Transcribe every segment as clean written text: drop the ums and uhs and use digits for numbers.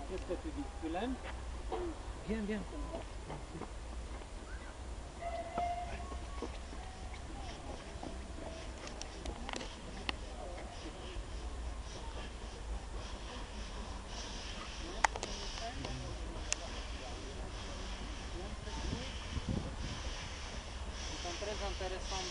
Qu'est-ce que tu dis? Tu l'aimes? Bien, bien. Ils sont très intéressants.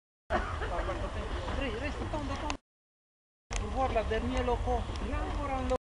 Reste, attends, pour voir la dernière loco. Là, encore un loco.